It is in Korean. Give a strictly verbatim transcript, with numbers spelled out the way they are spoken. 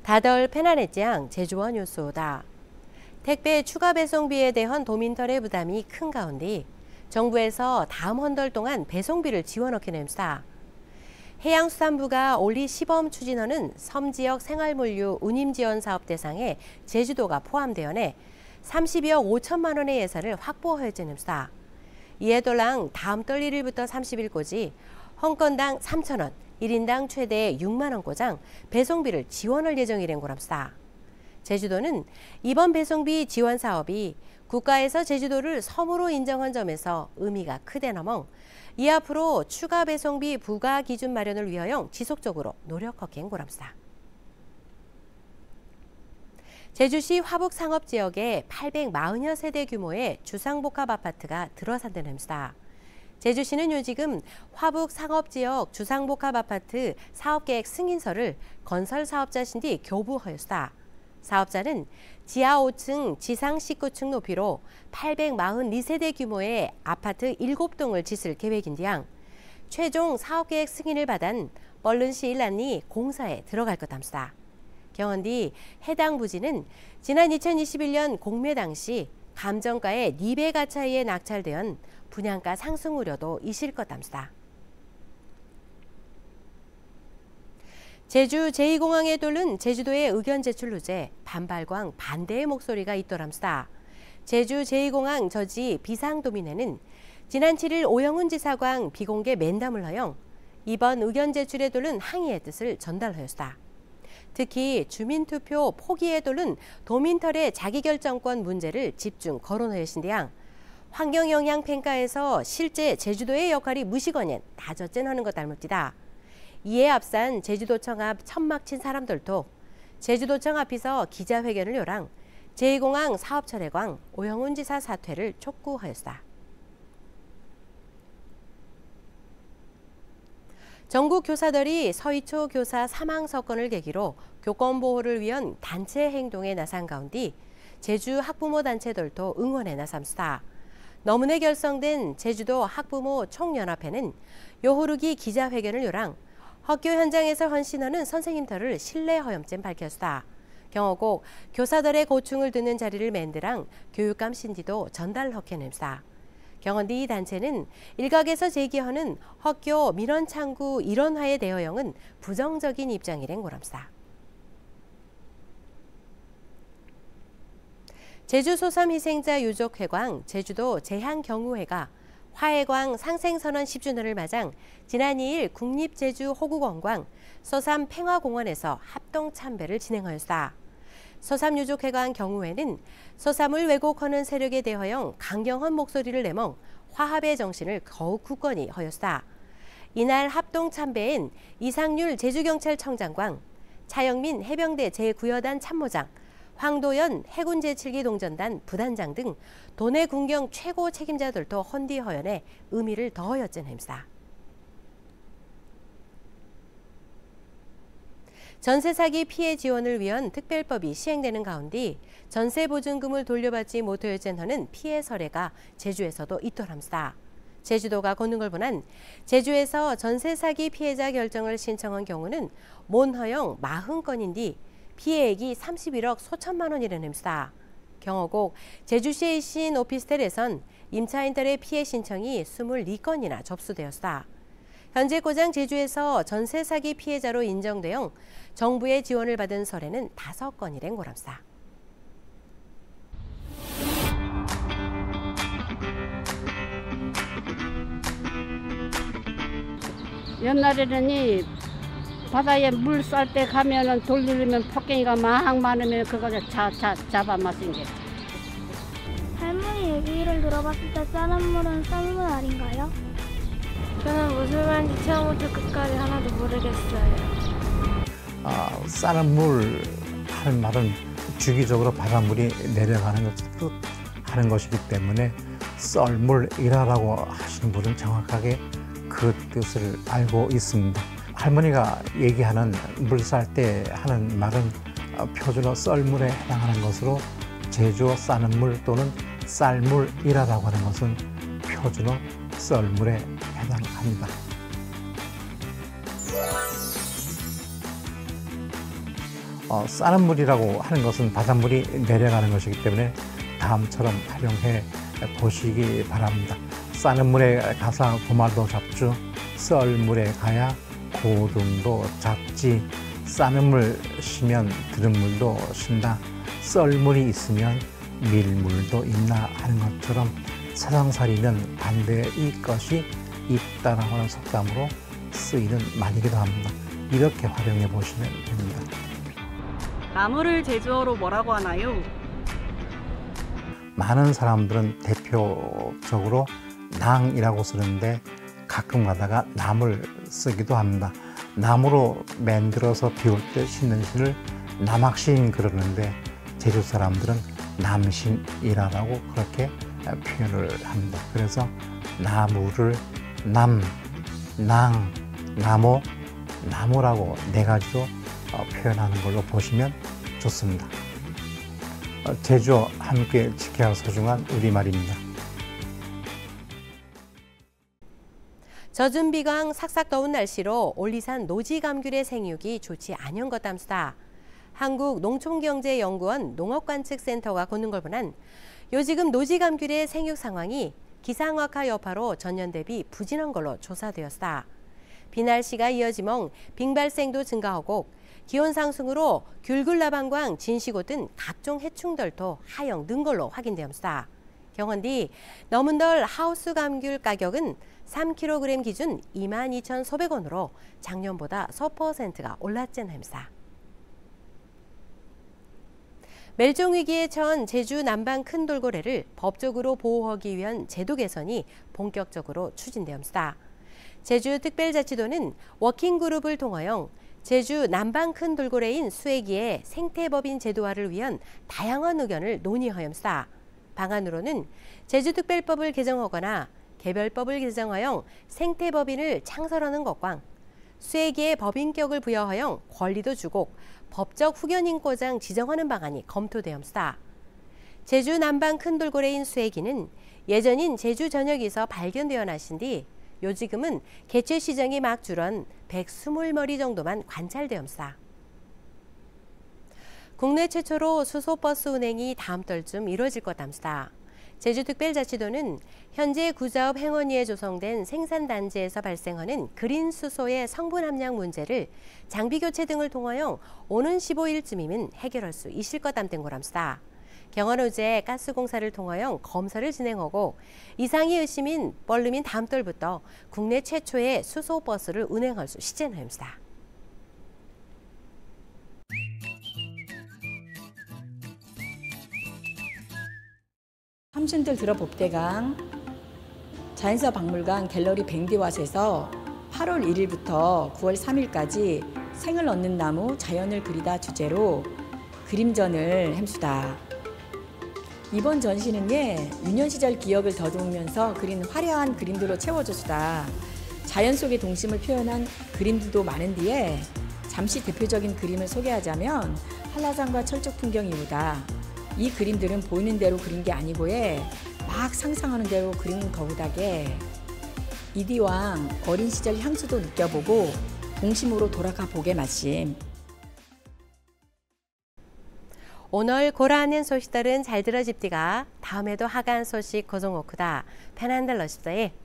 다덜 페나네짱 제주원 요소다. 택배 추가 배송비에 대한 도민들의 부담이 큰 가운데 정부에서 다음 한 달 동안 배송비를 지원하게 냅니다. 해양수산부가 올리 시범 추진하는 섬지역 생활물류 운임 지원 사업 대상에 제주도가 포함되어내 삼십이억 오천만 원의 예산을 확보하였습니다. 이에 돌랑 다음 달 일 일부터 삼십 일까지 한 건당 삼천 원, 일 인당 최대 육만 원가량 배송비를 지원할 예정이란 거랍니다. 제주도는 이번 배송비 지원 사업이 국가에서 제주도를 섬으로 인정한 점에서 의미가 크대너멍 이 앞으로 추가 배송비 부과 기준 마련을 위하여 지속적으로 노력하겠는 거랍니다. 제주시 화북상업지역에 팔백사십여 세대 규모의 주상복합 아파트가 들어선다는겁니다. 제주시는 요지금 화북상업지역 주상복합 아파트 사업계획 승인서를 건설 사업자 신디 교부하였다. 사업자는 지하 오 층, 지상 십구 층 높이로 팔백사십이 세대 규모의 아파트 일곱 동을 짓을 계획인데양 최종 사업계획 승인을 받은 뻘른시 일란리 공사에 들어갈 것답니다. 경헌디 해당 부지는 지난 이천이십일 년 공매 당시 감정가의 네 배가 차이에 낙찰된 분양가 상승 우려도 있을 것답니다. 제주 제이 공항에 돌른 제주도의 의견 제출 누제 반발광 반대의 목소리가 있더랍니다. 제주 제이 공항 저지 비상도민회는 지난 칠 일 오영훈 지사광 비공개 면담을 하여 이번 의견 제출에 돌른 항의의 뜻을 전달하였다. 특히 주민투표 포기에 돌른 도민털의 자기결정권 문제를 집중 거론하였신데양 환경영향 평가에서 실제 제주도의 역할이 무시거년 다젖젠하는 것 닮았디다. 이에 앞선 제주도청 앞 천막 친 사람들도 제주도청 앞에서 기자회견을 요랑 제이 공항 사업 철회광 오영훈 지사 사퇴를 촉구하였다. 전국 교사들이 서희초 교사 사망 사건을 계기로 교권 보호를 위한 단체 행동에 나선 가운데 제주 학부모 단체들도 응원에 나섭니다. 너문에 결성된 제주도 학부모 총연합회는 요후르기 기자회견을 요랑 학교 현장에서 헌신하는 선생님들을 신뢰허염증 밝혔다. 경호고 교사들의 고충을 듣는 자리를 만들랑 교육감 신지도 전달하겠습니다. 경헌디 이 단체는 일각에서 제기하는 학교 민원 창구 일원화에 대여형은 부정적인 입장이란 거랍니다. 제주 소삼 희생자 유족회광 제주도 제향경우회가 화해광 상생선언 십 주년을 맞아 지난 이 일 국립제주호국원광 소삼 평화공원에서 합동 참배를 진행하였다. 소삼 유족회관 경우에는 소삼을 왜곡하는 세력에 대하여 강경한 목소리를 내멍 화합의 정신을 더욱 굳건히 하였다. 이날 합동 참배엔 이상률 제주경찰청장광, 차영민 해병대 제구 여단 참모장, 황도연 해군 제칠 기 동전단 부단장 등 도내 군경 최고 책임자들도 헌디허연에 의미를 더하였전합니다. 전세 사기 피해 지원을 위한 특별법이 시행되는 가운데 전세 보증금을 돌려받지 못하였는 피해 사례가 제주에서도 있더랍니다. 제주도가 걷는 걸 보난 제주에서 전세 사기 피해자 결정을 신청한 경우는 몬허용 사십 건인데 피해액이 삼십일억 소천만 원이라는겁니다. 경호국 제주시의 신 오피스텔에선 임차인들의 피해 신청이 이십사 건이나 접수되었다. 현재 고장 제주에서 전세 사기 피해자로 인정되어 정부의 지원을 받은 사례는 다섯 건이란 거랍니다. 옛날에는 이 바다에 물 쌀 때 가면은 돌리려면 폭갱이가 막 많으면 그거를 자, 자, 잡아 마신 게. 할머니 얘기를 들어봤을 때 싸는 물은 쌀물 아닌가요? 저는 무슨 말인지 처음부터 끝까지 하나도 모르겠어요. 아, 싸는 물 할 말은 주기적으로 바닷물이 내려가는 것을 뜻하는 것이기 때문에 썰물이라고 하시는 분은 정확하게 그 뜻을 알고 있습니다. 할머니가 얘기하는 물 쌀 때 하는 말은 표준어 썰물에 해당하는 것으로 제주어 싸는 물 또는 쌀물이라고 하는 것은 표준어 썰물에 해당합니다. 어, 싸는 물이라고 하는 것은 바닷물이 내려가는 것이기 때문에 다음처럼 활용해 보시기 바랍니다. 싸는 물에 가서 고말도 잡주, 썰물에 가야 고등도 잡지. 싸는 물 쉬면 드는 물도 쉰다. 썰물이 있으면 밀물도 있나 하는 것처럼 세상살이는 반대의 것이 있다라고 하는 속담으로 쓰이는 말이기도 합니다. 이렇게 활용해 보시면 됩니다. 나무를 제주어로 뭐라고 하나요? 많은 사람들은 대표적으로 낭이라고 쓰는데 가끔 가다가 남을 쓰기도 합니다. 나무로 만들어서 비올 때 신는 신을 남학신 그러는데 제주 사람들은 남신이라고 그렇게 표현을 합니다. 그래서 나무를 남, 낭, 나무, 나무라고 네 가지로 표현하는 걸로 보시면 좋습니다. 제주어 함께 지켜야 할 소중한 우리말입니다. 젖은 비강 삭삭 더운 날씨로 올리산 노지감귤의 생육이 좋지 않은 것 담수다. 한국농촌경제연구원 농업관측센터가 걷는 걸 보난 요지금 노지감귤의 생육 상황이 기상악화 여파로 전년 대비 부진한 걸로 조사되었다. 비날씨가 이어지멍 빙 발생도 증가하고 기온 상승으로 귤굴라방광, 진시고 등 각종 해충들도 하영 는 걸로 확인되었다. 경헌디 너문덜 하우스 감귤 가격은 삼 킬로그램 기준 이만 이천사백 원으로 작년보다 사 퍼센트가 올랐진 햄사. 멸종위기에 처한 제주 남방 큰 돌고래를 법적으로 보호하기 위한 제도 개선이 본격적으로 추진되었습니다. 제주특별자치도는 워킹그룹을 통하여 제주 남방 큰 돌고래인 수액이의 생태법인 제도화를 위한 다양한 의견을 논의하였습니다. 방안으로는 제주특별법을 개정하거나 개별법을 개정하여 생태법인을 창설하는 것과 수액이의 법인격을 부여하여 권리도 주고 법적 후견인과장 지정하는 방안이 검토되었습니다. 제주 남방 큰 돌고래인 수액이는 예전인 제주 전역에서 발견되어 나신 뒤 요지금은 개체 시장이 막 줄은 백이십 마리 정도만 관찰되었습니다. 국내 최초로 수소버스 운행이 다음 달쯤 이루어질 것 같습니다. 제주특별자치도는 현재 구자업 행원위에 조성된 생산단지에서 발생하는 그린 수소의 성분 함량 문제를 장비 교체 등을 통하여 오는 십오 일쯤이면 해결할 수 있을 것 같다는 거랍니다. 경원호제 가스공사를 통하여 검사를 진행하고 이상이 의심인 뻘름인 다음 달부터 국내 최초의 수소버스를 운행할 수 시전합니다. 삼촌들 들어봅대강 자연사 박물관 갤러리 뱅디왓에서 팔월 일일부터 구월 삼일까지 생을 얻는 나무 자연을 그리다 주제로 그림전을 햄수다. 이번 전시는 예, 유년 시절 기억을 더듬으면서 그린 화려한 그림들로 채워줬다. 자연 속의 동심을 표현한 그림들도 많은 뒤에 잠시 대표적인 그림을 소개하자면 한라산과 철쭉 풍경 이후다. 이 그림들은 보이는 대로 그린 게 아니고에 막 상상하는 대로 그린 거우다게 이디왕 어린 시절 향수도 느껴보고 동심으로 돌아가 보게 마심. 오늘 고라하는 소식들은 잘 들어집디가 다음에도 하간 소식 고정오크다. 편한들 러십더에